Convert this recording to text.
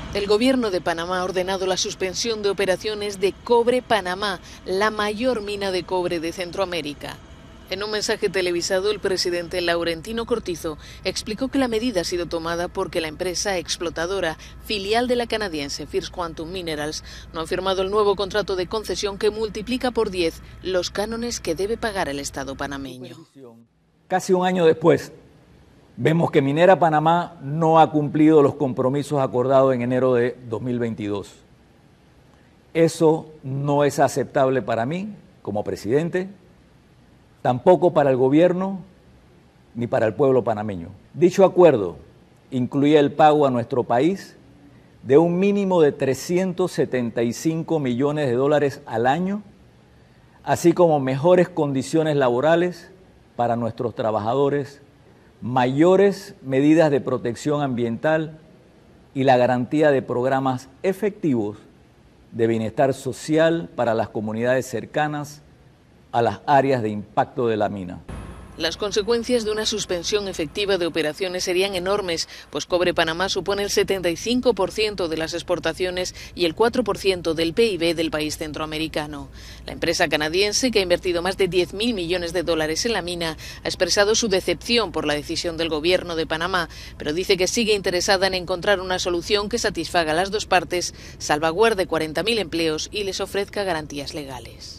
El gobierno de Panamá ha ordenado la suspensión de operaciones de Cobre Panamá, la mayor mina de cobre de Centroamérica. En un mensaje televisado, el presidente Laurentino Cortizo explicó que la medida ha sido tomada porque la empresa explotadora, filial de la canadiense First Quantum Minerals, no ha firmado el nuevo contrato de concesión que multiplica por 10 los cánones que debe pagar el Estado panameño. Casi un año después, vemos que Minera Panamá no ha cumplido los compromisos acordados en enero de 2022. Eso no es aceptable para mí como presidente, tampoco para el gobierno ni para el pueblo panameño. Dicho acuerdo incluía el pago a nuestro país de un mínimo de 375 millones de dólares al año, así como mejores condiciones laborales para nuestros trabajadores, mayores medidas de protección ambiental y la garantía de programas efectivos de bienestar social para las comunidades cercanas a las áreas de impacto de la mina. Las consecuencias de una suspensión efectiva de operaciones serían enormes, pues Cobre Panamá supone el 75% de las exportaciones y el 4% del PIB del país centroamericano. La empresa canadiense, que ha invertido más de 10.000 millones de dólares en la mina, ha expresado su decepción por la decisión del gobierno de Panamá, pero dice que sigue interesada en encontrar una solución que satisfaga a las dos partes, salvaguarde 40.000 empleos y les ofrezca garantías legales.